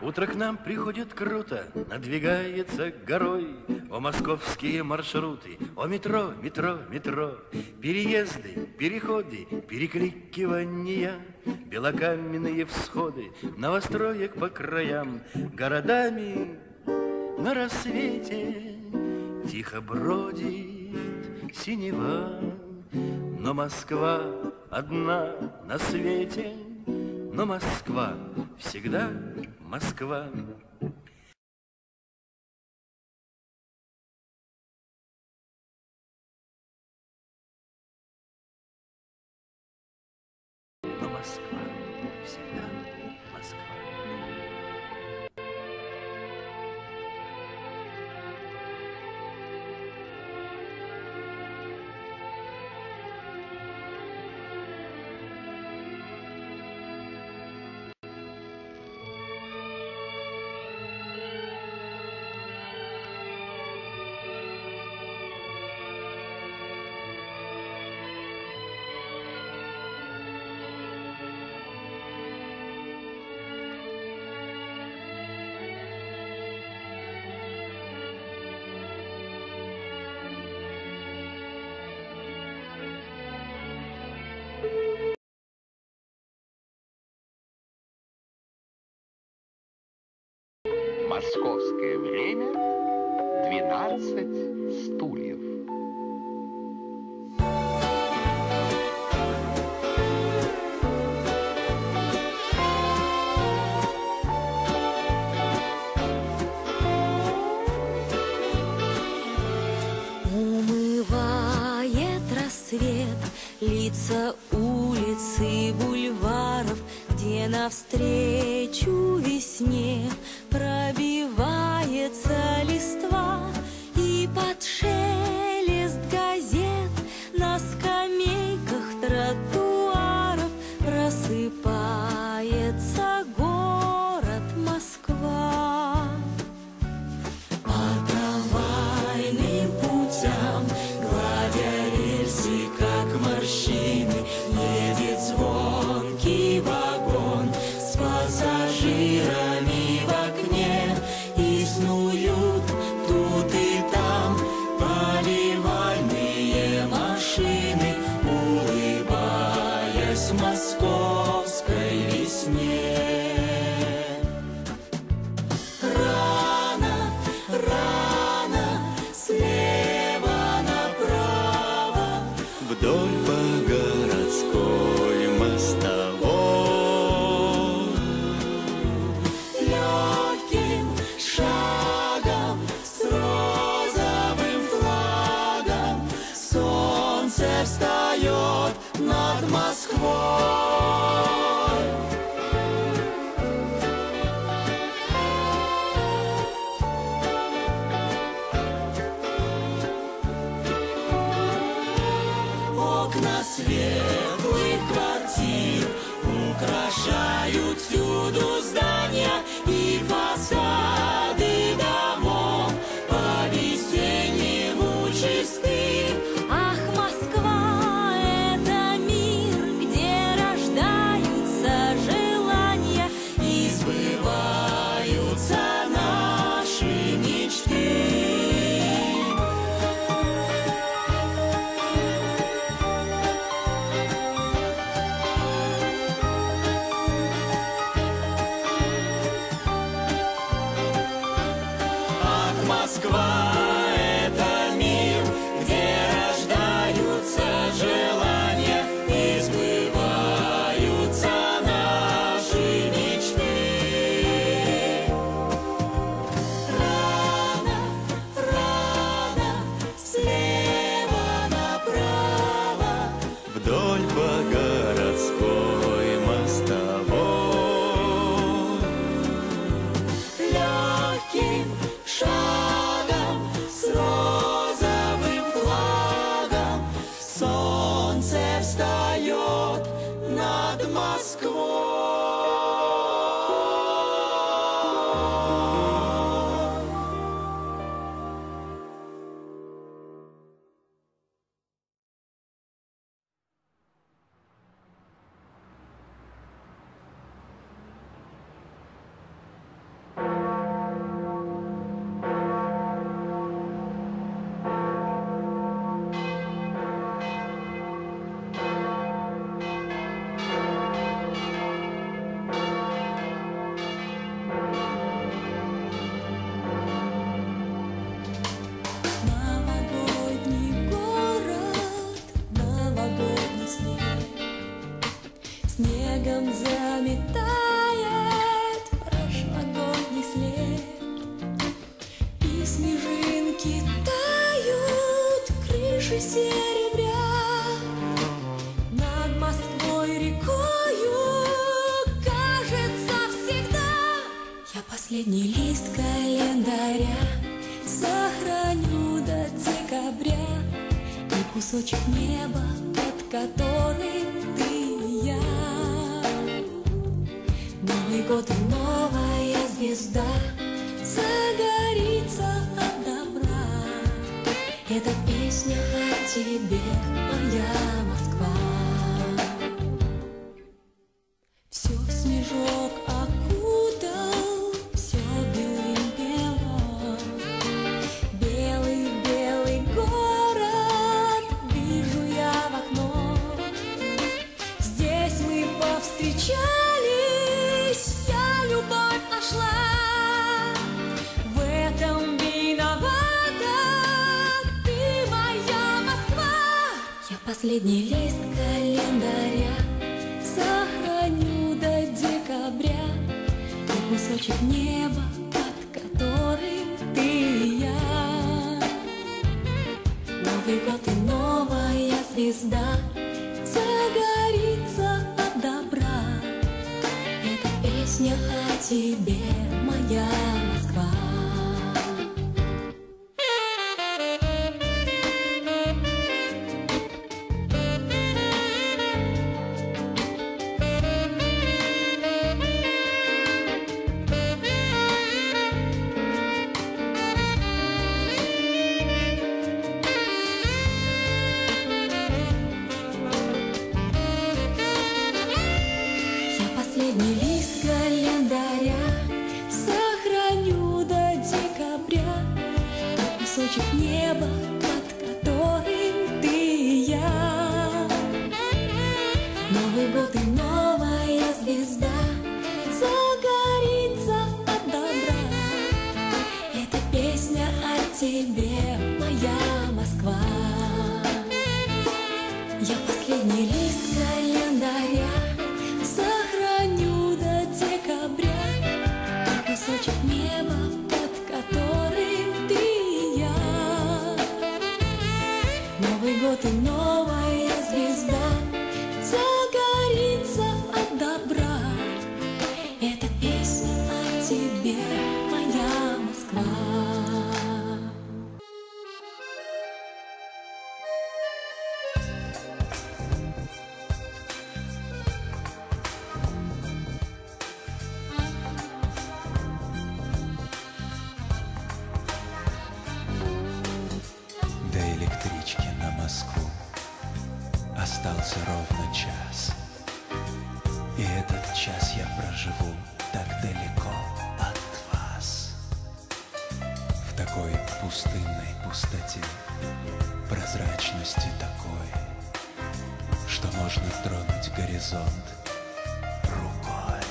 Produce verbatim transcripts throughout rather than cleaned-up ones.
Утро к нам приходит круто, надвигается горой. О московские маршруты, о метро, метро, метро, переезды, переходы, перекликивания, белокаменные всходы новостроек по краям. Городами на рассвете тихо бродит синева, но Москва одна на свете, но Москва всегда Москва. Но Москва всегда Москва. Московское время двенадцать стульев. Умывает рассвет лица улиц и бульваров, где навстречу весне пробивается листва, и под шелест газет на скамейках тротуаров просыпается город Москва. По трамвайным путям, гладя рельсы, как морщины, едет звонкий вагон с пассажирами в окне, и снуют тут и там поливальные машины, улыбаясь московской весне. Рано, рано, слева направо, вдоль по городской мостовой, легким шагом с розовым флагом солнце встает над Москвой. Окна светлых квартир украшают всюду здания и фасады домов по-весеннему чисты. Ах, Москва — это мир, где рождаются желания и сбываются наши мечты. ветром заметает прошлогодний след, и снежинки тают, крыши серебря. Над Москвой рекою кажется всегда я последний лист календаря сохраню до декабря, и кусочек неба, под которым ты и я. Новый год и новая звезда загорится от добра. Это песня о тебе, моя Москва. Все снежок окутал, все белым-бело. Белый-белый город, вижу я в окно. Здесь мы повстречались, я любовь нашла. В этом виновата ты, моя Москва. Я последний лист календаря сохраню до декабря, и кусочек неба, под которым ты и я. Новый год и новая звезда загорится от добра. Это песня о тебе, моя Москва. Последний лист календаря сохраню до декабря, кусочек неба, под которым ты и я. Новый год и новая звезда загорится от добра. Это песня о тебе, моя Москва. Я последний лист календаря сохраню до декабря, кусочек неба, под которым ты и я. Новый год и новая звезда загорится от добра. Это песня о тебе, моя Москва. На Москву остался ровно час, и этот час я проживу так далеко от вас. В такой пустынной пустоте, прозрачности такой, что можно тронуть горизонт рукой.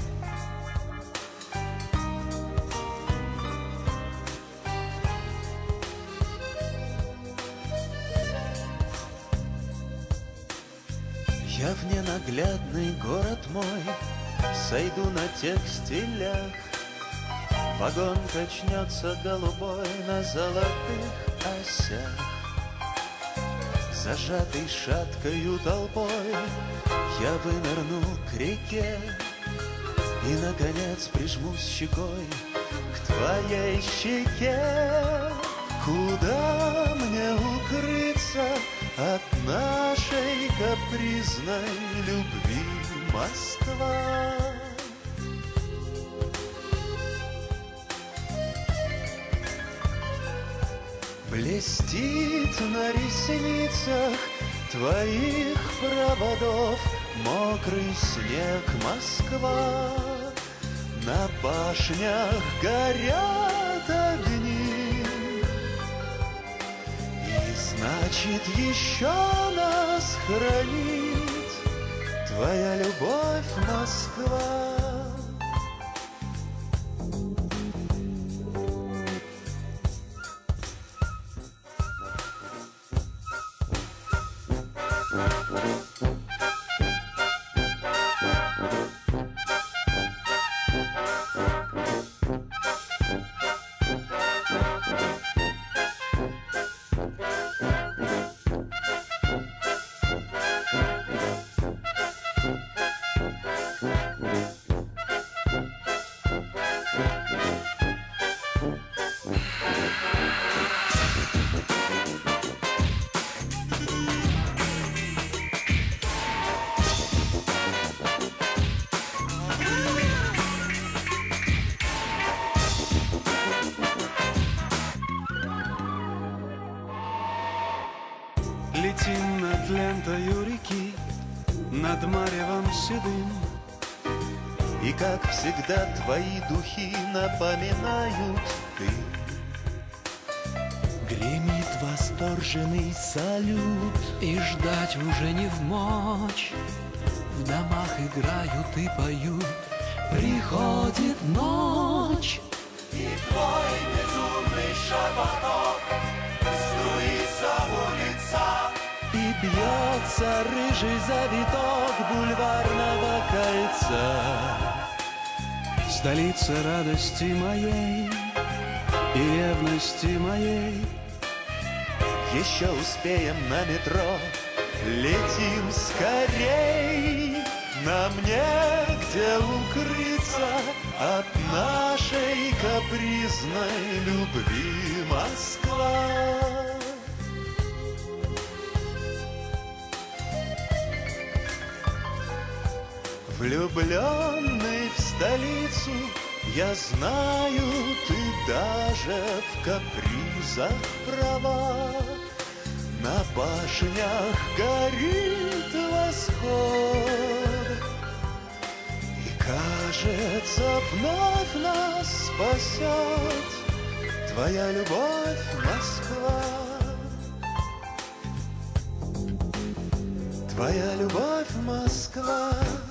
Я в ненаглядный город мой сойду на текстилях. Вагон качнется голубой на золотых осях. Зажатый шаткою толпой я вынырну к реке и, наконец, прижмусь щекой к твоей щеке. Куда мне укрыться от нашей капризной любви, Москва? Блестит на ресницах твоих проводов мокрый снег, Москва. На башнях горят огни, и значит еще нас хранит твоя любовь, Москва. Летим над лентою реки, над маревом седым. И, как всегда, твои духи напоминают ты. Гремит восторженный салют, И ждать уже не вмочь. В домах играют и поют. Приходит ночь. И твой безумный шепоток струится в улицах, и бьется рыжий завиток бульварного кольца. Столица радости моей и ревности моей. еще успеем на метро. Летим скорей, нам негде укрыться от нашей капризной любви, Москва. Влюбленный в столицу, я знаю, ты даже в капризах права. На башнях горит восход, и, кажется, вновь нас спасет твоя любовь, Москва. Твоя любовь, Москва.